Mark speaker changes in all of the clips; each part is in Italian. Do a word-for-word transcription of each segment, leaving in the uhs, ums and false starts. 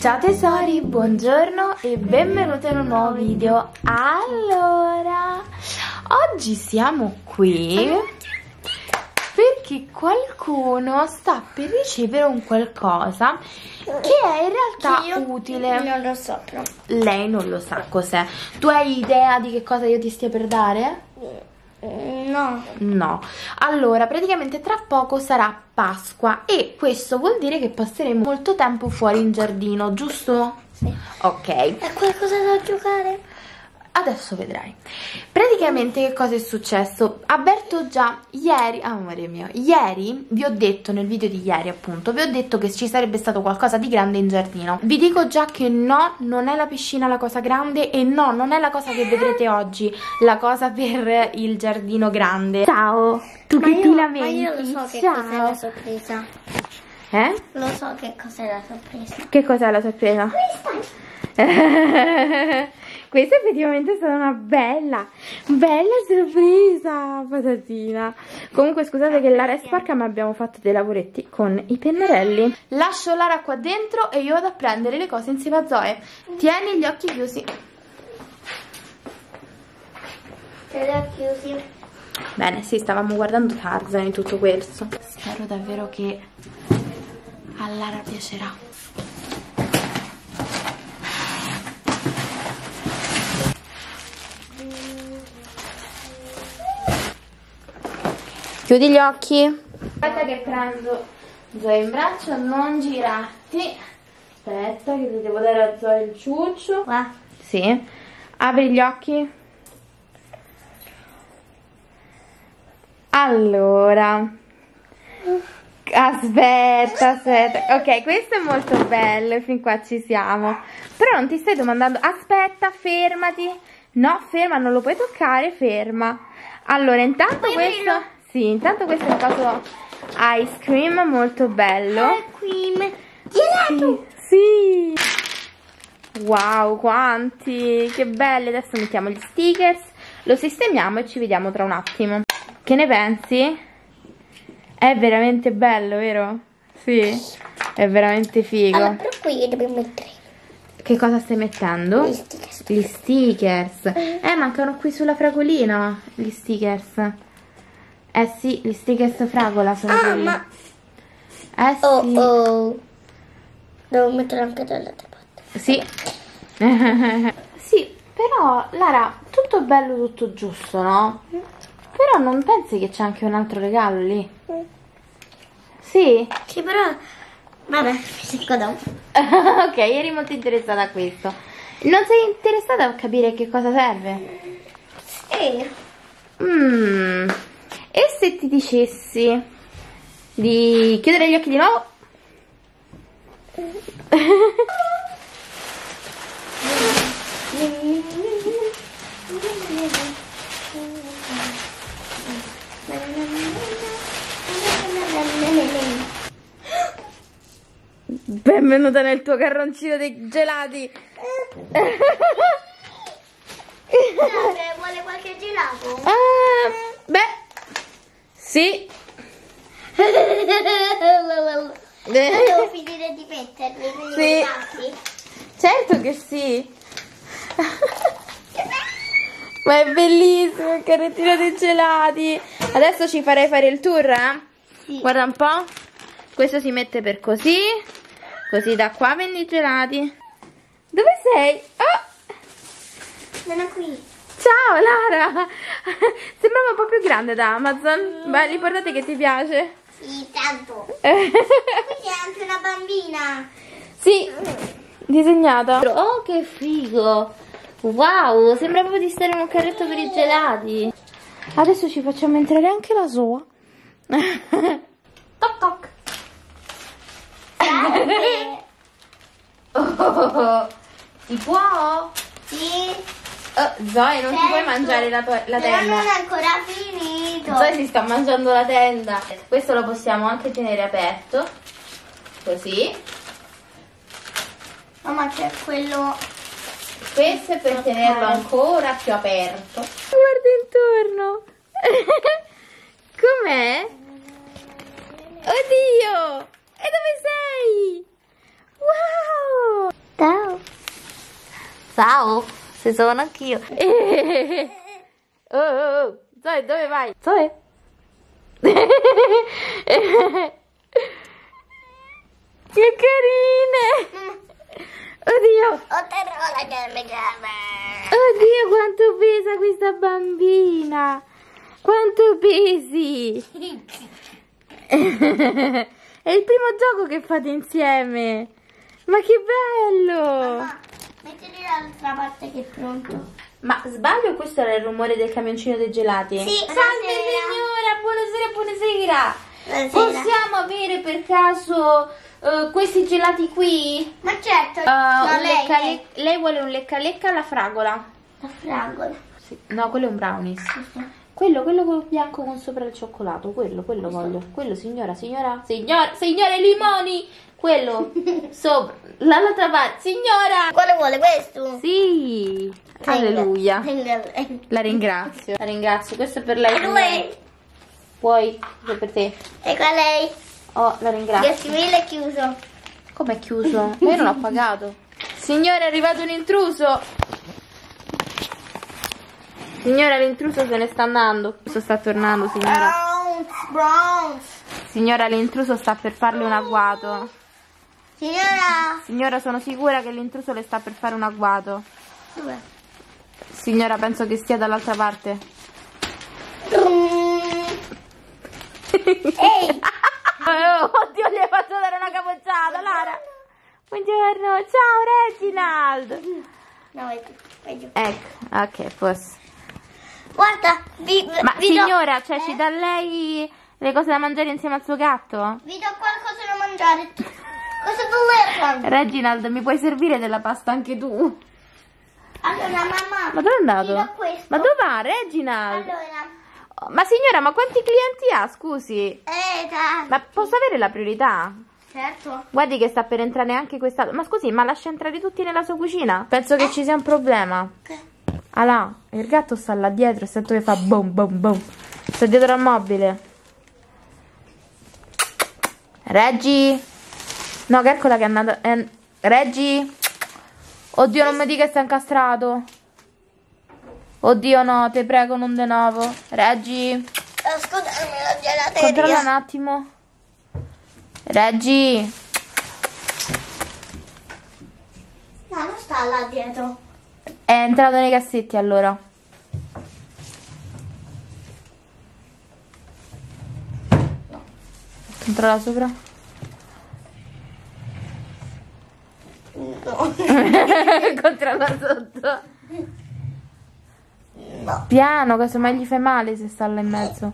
Speaker 1: Ciao tesori, buongiorno e benvenuti in un nuovo video. Allora, oggi siamo qui perché qualcuno sta per ricevere un qualcosa che è in realtà
Speaker 2: io
Speaker 1: utile.
Speaker 2: Non lo so però.
Speaker 1: Lei non lo sa cos'è. Tu hai idea di che cosa io ti stia per dare?
Speaker 2: No.
Speaker 1: No. Allora, praticamente tra poco sarà Pasqua e questo vuol dire che passeremo molto tempo fuori in giardino, giusto?
Speaker 2: Sì.
Speaker 1: Ok.
Speaker 2: È qualcosa da giocare?
Speaker 1: Adesso vedrai. Praticamente che cosa è successo? Avverto già ieri, ah, amore mio, ieri vi ho detto, nel video di ieri appunto, vi ho detto che ci sarebbe stato qualcosa di grande in giardino. Vi dico già che no, non è la piscina la cosa grande e no, non è la cosa che vedrete oggi, la cosa per il giardino grande. Ciao, tu
Speaker 2: Ma
Speaker 1: che
Speaker 2: io,
Speaker 1: ti lamenti?
Speaker 2: ma io lo so che
Speaker 1: Ciao.
Speaker 2: cos'è la sorpresa.
Speaker 1: Eh?
Speaker 2: Lo so che cos'è la sorpresa.
Speaker 1: Che cos'è la sorpresa? Questa effettivamente è stata una bella, bella sorpresa, patatina. Comunque scusate che Lara è sporca, ma abbiamo fatto dei lavoretti con i pennarelli. Lascio Lara qua dentro e io vado a prendere le cose insieme a Zoe. Tieni gli occhi chiusi.
Speaker 2: Te li ho chiusi.
Speaker 1: Bene, sì, stavamo guardando Tarzan e tutto questo. Spero davvero che a Lara piacerà. Chiudi gli occhi. Aspetta che prendo Zoe in braccio, non girarti. Aspetta che ti devo dare a Zoe il ciuccio.
Speaker 2: Qua.
Speaker 1: Sì. Apri gli occhi. Allora. Aspetta, aspetta. Ok, questo è molto bello, fin qua ci siamo. Però non ti stai domandando. Aspetta, fermati. No, ferma, non lo puoi toccare, ferma. Allora, intanto questo... Sì, intanto questo è il coso ice cream, molto bello.
Speaker 2: Ice cream. Gelato.
Speaker 1: Sì, sì. Wow, quanti. Che belli. Adesso mettiamo gli stickers, lo sistemiamo e ci vediamo tra un attimo. Che ne pensi? È veramente bello, vero? Sì, è veramente figo.
Speaker 2: Allora, però qui dobbiamo mettere.
Speaker 1: Che cosa stai mettendo?
Speaker 2: Gli stickers.
Speaker 1: Gli stickers. Eh, mancano qui sulla fragolina gli stickers. Eh sì, gli stickers fragola sono
Speaker 2: Ah,
Speaker 1: quelli.
Speaker 2: ma...
Speaker 1: Eh sì.
Speaker 2: Oh, oh. Devo mettere anche dall'altra parte.
Speaker 1: Sì. Sì, però, Lara, tutto bello, tutto giusto, no? Però non pensi che c'è anche un altro regalo lì? Sì?
Speaker 2: Sì, però... Vabbè, secco dopo.
Speaker 1: Ok, eri molto interessata a questo. Non sei interessata a capire che cosa serve?
Speaker 2: Sì.
Speaker 1: Mmm... E se ti dicessi di chiudere gli occhi di nuovo? Benvenuta nel tuo carroncino dei gelati.
Speaker 2: Vuole qualche gelato?
Speaker 1: Ah, beh. Sì.
Speaker 2: Devo finire di metterli, quindi
Speaker 1: Sì.
Speaker 2: mi passi?
Speaker 1: Certo che sì. Ma è bellissimo il carrettino dei gelati. Adesso ci farei fare il tour, eh?
Speaker 2: Sì.
Speaker 1: Guarda un po'. Questo si mette per così. Così da qua vendi i gelati. Dove sei? Oh!
Speaker 2: Sono qui.
Speaker 1: Ciao Lara. Sembrava un po' più grande da Amazon. Beh, ricordate che ti piace.
Speaker 2: Sì, tanto. Qui c'è anche una bambina.
Speaker 1: Sì, disegnata. Oh, che figo. Wow, sembra proprio di stare in un carretto per i gelati. Adesso ci facciamo entrare anche la sua. Toc toc. Oh, si può?
Speaker 2: Sì.
Speaker 1: Oh, Zoe, non
Speaker 2: Certo.
Speaker 1: ti puoi mangiare la, tua, la
Speaker 2: Però
Speaker 1: tenda.
Speaker 2: non è ancora finito.
Speaker 1: Zoe si sta mangiando la tenda. Questo lo possiamo anche tenere aperto. Così.
Speaker 2: Mamma, c'è quello.
Speaker 1: Questo è per tenerlo ancora più aperto. Guarda intorno. Com'è? Oddio! E dove sei? Wow! Ciao, se sono anch'io. Oh, oh, oh. Zoe, dove vai? Zoe? Che carine! Oddio! Oddio, quanto pesa questa bambina! Quanto pesi! È il primo gioco che fate insieme! Ma che bello!
Speaker 2: Mamma, mettili dall'altra parte che è pronto.
Speaker 1: Ma sbaglio, questo era il rumore del camioncino dei gelati?
Speaker 2: Sì,
Speaker 1: Salve
Speaker 2: buonasera.
Speaker 1: signora, buonasera, buonasera!
Speaker 2: Buonasera.
Speaker 1: Possiamo avere per caso uh, questi gelati qui?
Speaker 2: Ma certo,
Speaker 1: Uh,
Speaker 2: no,
Speaker 1: un
Speaker 2: lei,
Speaker 1: lecca-
Speaker 2: lei.
Speaker 1: lei vuole un lecca lecca alla fragola?
Speaker 2: La fragola.
Speaker 1: Sì. No, quello è un brownies. Quello, quello con bianco con sopra il cioccolato, quello, quello voglio. Quello, signora, signora, signora, signora, i limoni! Quello, sopra, l'altra parte, signora!
Speaker 2: Quale vuole questo?
Speaker 1: Sì! Alleluia!
Speaker 2: Tenga-
Speaker 1: La ringrazio, la ringrazio, questo è per lei.
Speaker 2: E
Speaker 1: signora.
Speaker 2: lui?
Speaker 1: Puoi? Questo è per te.
Speaker 2: E qua lei?
Speaker 1: Oh, la ringrazio.
Speaker 2: Grazie mille, è chiuso.
Speaker 1: Com'è chiuso? Ma io non l'ho pagato. Signora, è arrivato un intruso. Signora, l'intruso se ne sta andando. L'intruso sta tornando, signora.
Speaker 2: Browns, Browns.
Speaker 1: Signora, l'intruso sta per farle un agguato.
Speaker 2: Signora.
Speaker 1: Signora, sono sicura che l'intruso le sta per fare un agguato.
Speaker 2: Dov'è?
Speaker 1: Signora, penso che stia dall'altra parte.
Speaker 2: Ehi.
Speaker 1: Oh, oddio, gli hai fatto dare una capocciata, Lara. Buongiorno, ciao Reginald.
Speaker 2: No, vedi, vedi.
Speaker 1: Ecco, ok, forse.
Speaker 2: Guarda, vi,
Speaker 1: Ma
Speaker 2: vi do-
Speaker 1: signora, cioè
Speaker 2: eh?
Speaker 1: ci dà lei le cose da mangiare insieme al suo gatto?
Speaker 2: Vi do qualcosa da mangiare. Cosa vuoi?
Speaker 1: Reginald, mi puoi servire della pasta anche tu?
Speaker 2: Allora, mamma.
Speaker 1: Ma dove è andato?
Speaker 2: Ti do questo.
Speaker 1: Ma dove va Reginald?
Speaker 2: Allora.
Speaker 1: Oh, ma signora, ma quanti clienti ha, scusi?
Speaker 2: Eh, dai.
Speaker 1: Ma posso avere la priorità?
Speaker 2: Certo.
Speaker 1: Guardi che sta per entrare anche questa... Ma scusi, ma lascia entrare tutti nella sua cucina? Penso che ci sia un problema.
Speaker 2: Che?
Speaker 1: Ah là, il gatto sta là dietro e sento che fa boom boom boom. Sta dietro al mobile. Reggi? No, calcola che è andata... È... Reggi? Oddio, non mi dica che sta incastrato. Oddio no, te prego, non de nuovo. Reggi?
Speaker 2: Oh, scusami, la gelateria.
Speaker 1: Controlla un attimo. Reggi?
Speaker 2: No, non sta là dietro.
Speaker 1: È entrato nei cassetti allora.
Speaker 2: No.
Speaker 1: Controlla sopra.
Speaker 2: No.
Speaker 1: Controlla sotto.
Speaker 2: No.
Speaker 1: Piano, casomai gli fai male se sta là in mezzo.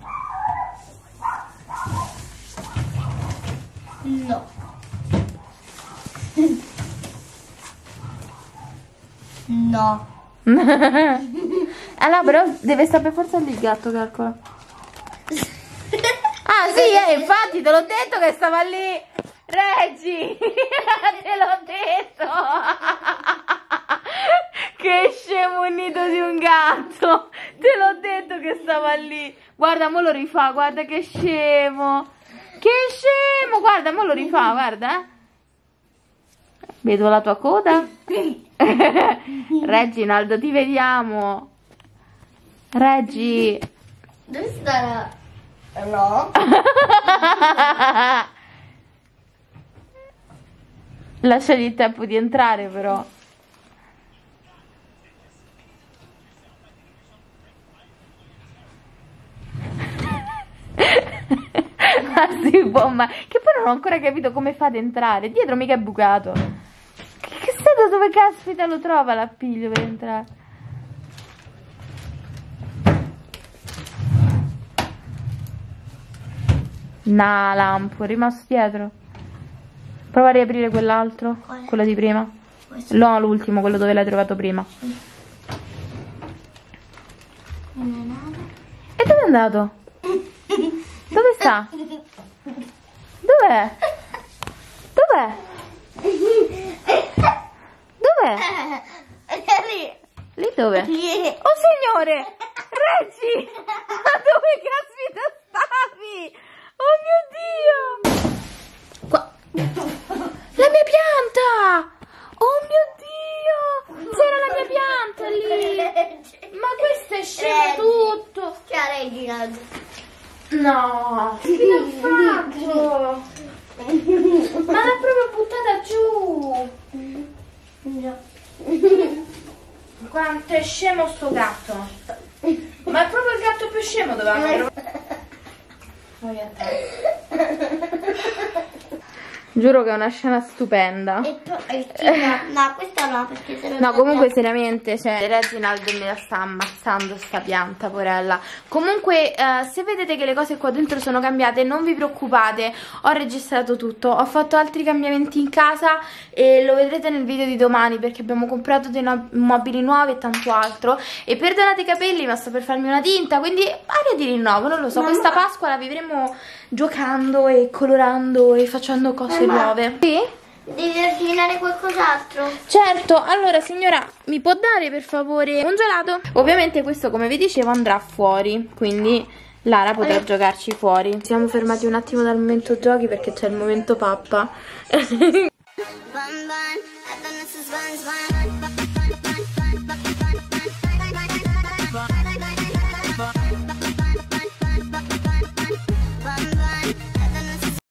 Speaker 2: No. No.
Speaker 1: Allora però deve stare per forza lì il gatto, calcola. Ah sì, eh, infatti te l'ho detto che stava lì. Reggi, te l'ho detto. Che scemo un nido di un gatto. Te l'ho detto che stava lì. Guarda, mo lo rifà, guarda che scemo. Che scemo, guarda, mo lo rifà, guarda. Eh. Vedo la tua coda. Reginald, ti vediamo. Reggi.
Speaker 2: Dove sta? No.
Speaker 1: Lasciagli il tempo di entrare però. Ah sì, bomba. Che poi non ho ancora capito come fate ad entrare. Dietro mica è bucato. Che, che stato, dove caspita lo trova l'appiglio per entrare? Nah, lampo, è rimasto dietro. Prova a riaprire quell'altro.
Speaker 2: Quale?
Speaker 1: Quello di prima.
Speaker 2: Questo.
Speaker 1: No, l'ultimo, quello dove l'hai trovato prima.
Speaker 2: Non è nada.
Speaker 1: E dove è andato? Dove sta? Dov'è? Dov'è? Dov'è?
Speaker 2: È lì.
Speaker 1: Lì dove?
Speaker 2: Lì.
Speaker 1: Oh signore! Reggi! Ma dove caspita stavi? Oh mio Dio! Qua. La mia pianta! Oh mio Dio! C'era la mia pianta! è scemo tutto.
Speaker 2: Ciao Reginald.
Speaker 1: No, che fine ha fatto? Ma l'ha proprio buttata giù.
Speaker 2: Già.
Speaker 1: Quanto è scemo sto gatto. Ma è proprio il gatto più scemo dovevamo trovare. Vai a te. Giuro che è una scena stupenda.
Speaker 2: E poi, eh, no, questa no, perché se
Speaker 1: No, comunque seriamente, cioè, Reginald me la sta ammazzando sta pianta, porella. Comunque, eh, se vedete che le cose qua dentro sono cambiate, non vi preoccupate, ho registrato tutto, ho fatto altri cambiamenti in casa e lo vedrete nel video di domani perché abbiamo comprato dei no mobili nuovi e tanto altro. E perdonate i capelli, ma sto per farmi una tinta, quindi aria di rinnovo, non lo so,
Speaker 2: Mamma.
Speaker 1: questa Pasqua la vivremo giocando e colorando e facendo cose
Speaker 2: Mamma.
Speaker 1: nuove. Sì?
Speaker 2: Devi ordinare qualcos'altro?
Speaker 1: Certo, allora signora, mi può dare per favore un gelato? Ovviamente questo, come vi dicevo, andrà fuori, quindi Lara potrà eh. giocarci fuori. Siamo fermati un attimo dal momento giochi perché c'è il momento pappa.